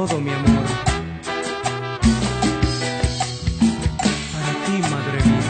todo mi amor. Para ti, madre mía.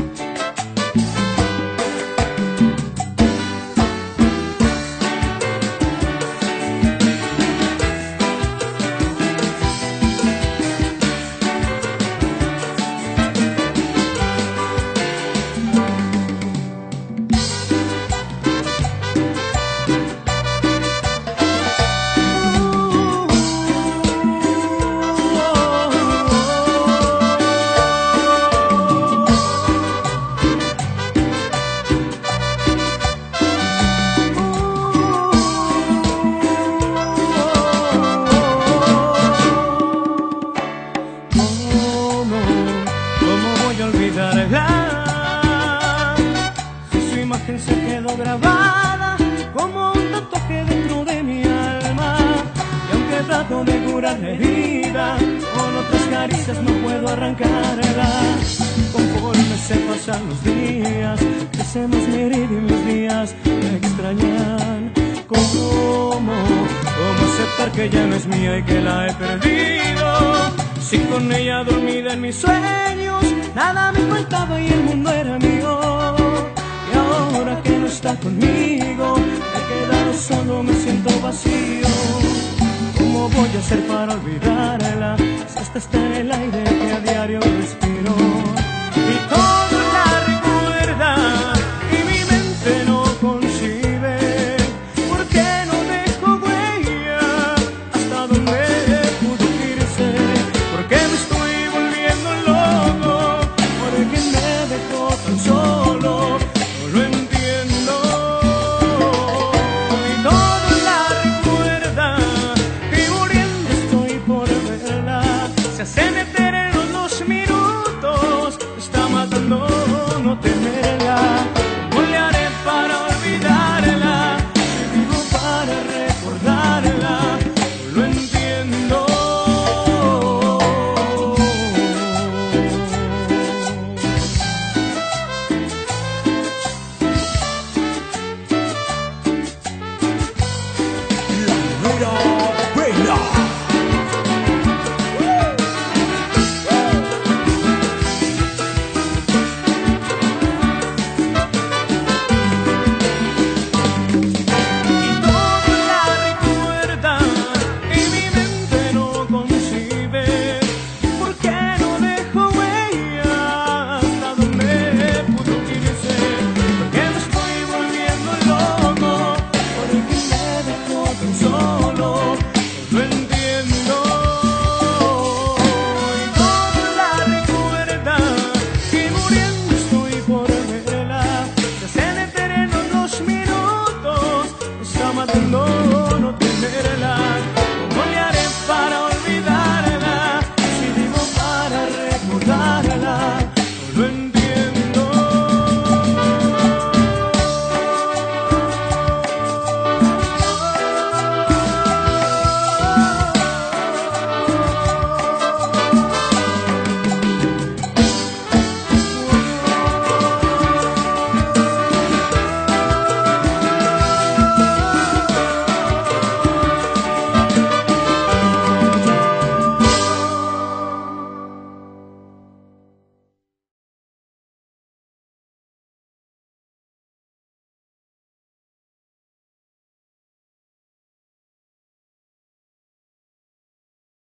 Su imagen se quedó grabada como un tatuaje dentro de mi alma. Y aunque trato de curar la herida, con otras caricias no puedo arrancarla. Conforme se pasan los días, crece más mi herida y mis días me extrañan. ¿Cómo aceptar que ya no es mía y que la he perdido? Si con ella dormida en mis sueños, nada me faltaba y el mundo era mío. Y ahora que no está conmigo, he quedado solo, me siento vacío. ¿Cómo voy a hacer para olvidarla si hasta está en el aire?